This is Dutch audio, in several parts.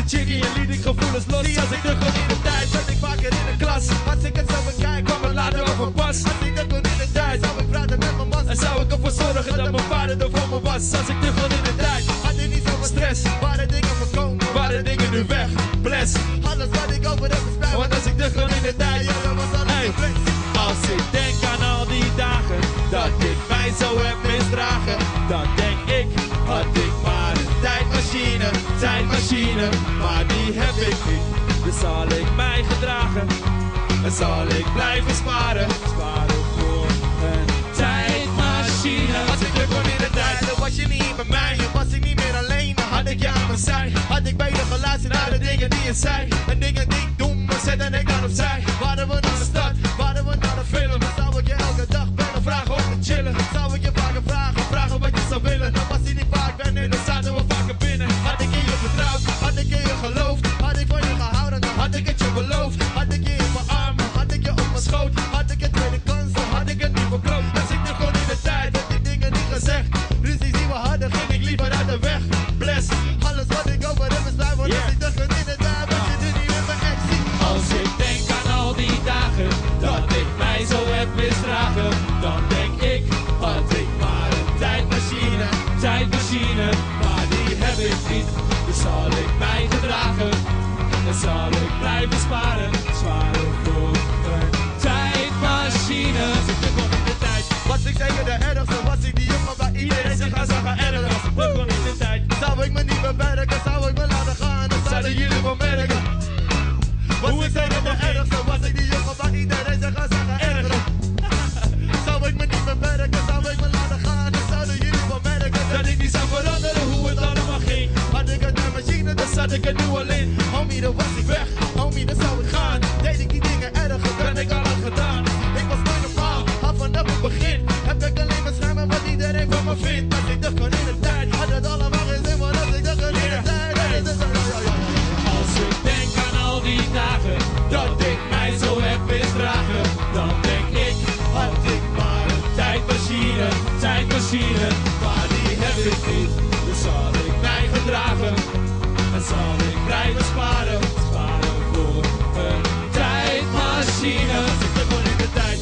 chickie en liet ik gevoelens los. Als ik terugkom in de tijd, zat ik vaker in de klas. Als ik het zo bekijk, kwam het later over pas. Als ik terugkom in de tijd, zou ik praten met mijn man. En zou ik ervoor zorgen dat mijn vader er voor me was. Als ik terugkom in de tijd, had ik niet zoveel stress. Waren dingen voorkomen, waren dingen nu weg. Bless, alles wat ik over heb gesproken. Want als ik terugkom in de tijd, ja, dat was alles complex. Als ik denk aan al die dagen, dat ik mij zo heb misdragen. Dan denk ik, had ik maar een tijdmachine, tijdmachine. Maar die heb ik niet, dus zal ik mij gedragen. En zal ik blijven sparen, sparen voor een tijdmachine. Als ik terugkom in de tijd, dan was je niet bij mij. Dan was ik niet meer alleen, dan had ik je aan mijn zij. Had ik beter geluisterd naar de dingen die je zei. En dingen die ik doe, maar zette ik dan opzij. Waren we naar de stad, waren we naar de film. Dan zou ik je elke dag bellen, vragen om te chillen. Zou ik je vaker vragen, vragen wat je zou willen. Dan was hij niet vaak bij, nee, dan zaten we vaker binnen. Had ik in je vertrouwd, had ik in je geloofd. Had ik van je gehouden, dan had ik het je beloofd. Had ik je in mijn armen, had ik je op mijn schoot. Had ik een tweede kans, dan had ik het niet verkloot. Dus ik nu gewoon in de tijd, heb ik dingen niet gezegd. Ruzies die we hadden, ging ik liever uit de weg. Bless, alles wat ik over heb is blij. Want als ik terug in de tijd, was je nu niet meer mijn ex. Als ik denk aan al die dagen, dat ik mij zo heb misdragen. Dan denk ik, had ik maar een tijdmachine, tijdmachine. Maar die heb ik niet, dus zal ik mij gedragen. Dan zal ik blijven sparen, sparen voor een tijdmachine. Als ik terugkom in de tijd, was ik zeker de ergste. Was ik die jongen waar iedereen zich aan zou gaan ergeren. Als ik terugkom in de tijd, zou ik me niet beperken. Zou ik me laten gaan, dan zouden jullie wel merken. Was ik zeker de ergste. Was ik die jongen waar iedereen zich aan zou gaan ergeren. Zou ik me niet beperken, zou ik me laten gaan, dan zouden jullie wel merken. Dat ik niet zou veranderen hoe het allemaal ging. Had ik een tijdmachine, dan zat ik er nu al in. Homie, dan was ik weg, homie, dan zou ik gaan. Deed ik die dingen erger dan ik al had gedaan. Ik was nooit normaal, al vanaf het begin. Heb ik alleen maar schermen wat iedereen van me vindt. Als ik terugkom in de tijd, had het allemaal geen zin. Maar als ik terugkom in de tijd, als ik denk aan al die dagen, dat ik mij zo heb misdragen. Dan denk ik, had ik maar een tijdmachine, tijdmachine. Maar die heb ik niet, dus zal ik mij gedragen. En zal ik blijven sparen, sparen voor een tijdmachine. Als ik terugkom in de tijd.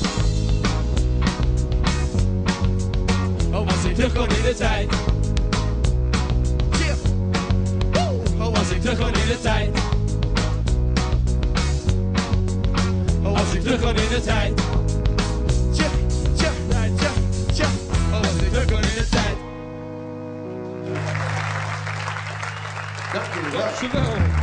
Oh, als ik terugkom in de tijd. Oh, als ik terugkom in de tijd. Oh, als ik terugkom in de tijd. Oh, als ik terugkom in de tijd. Dankjewel.